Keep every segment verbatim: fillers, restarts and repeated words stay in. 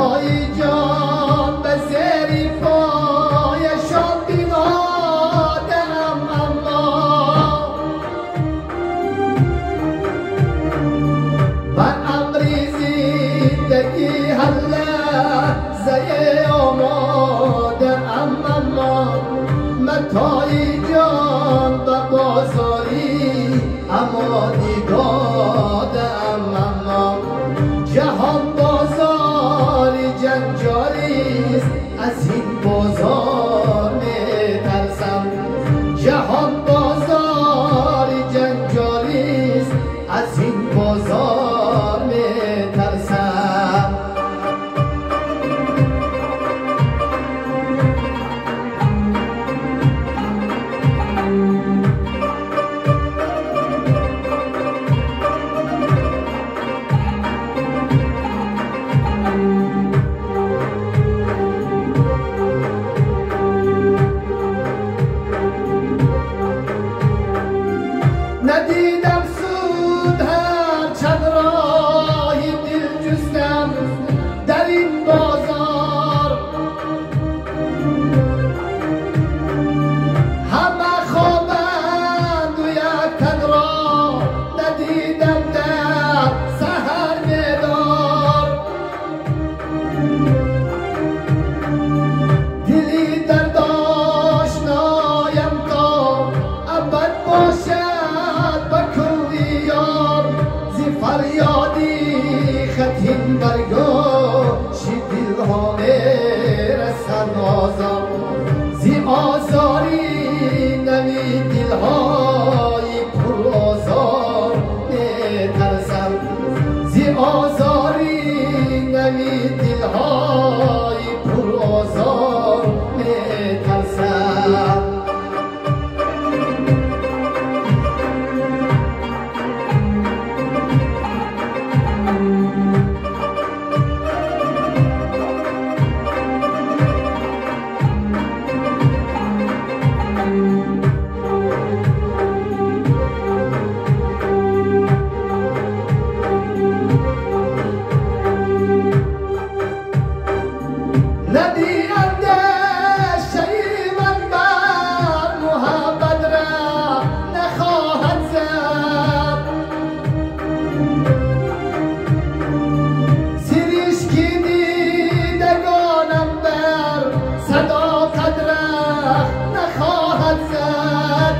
متای جان به زیر پایشان بنهادم، اما بر امری زندگی هر لحظه آماده ام، اما متای جان به بازاری امادی دادم، اما جهان بازاری جنجالیست، از این بازار میترسم. جهان بازاری جنجالیست، از این بازار میترسم. ندیدم سود هر چند راهی دل جستم در این بازار، همه خوابند و یک تن را ندیدم در سحر بیدار. دلی درد آشنایم تا ابد باشد، فریادی خطین برگاشی دلها میرسد آزار، زی آزاری نمی دلهای پر آزار میترسم. زی آزاری نمی دلهای پر آزار میترسم. نبی اندیشه من بر محبت را نخواهد زد، سرشکی دیدگانم بر صداقت را نخواهد زد.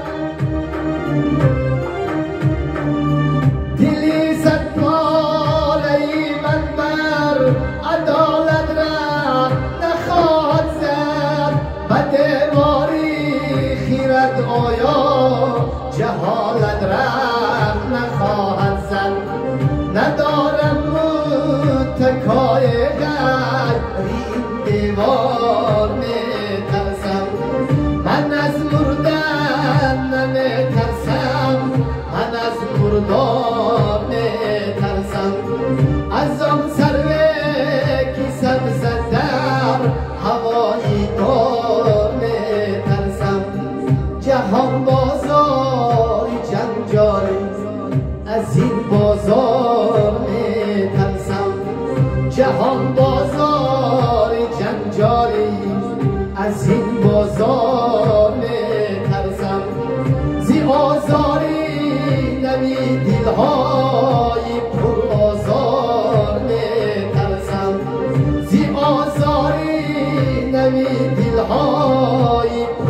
دلی صد پاره من بر عدالت را نخواهد زد، به دیواری خیرت آیا جهالت را نخواهد زد. ندارم متکای غیر این دیوار میترسم، من از مردن نمیترسم، من از مردار میترسم. از آن سروه کی سر در هوایی دار میترسم. جهان بازاری جنجالی، از این بازار میترسم. جهان بازاری جنجالی، از این بازار میترسم. زی آزاری نمی دلهای پر آزار میترسم. زی آزاری نمی دلهای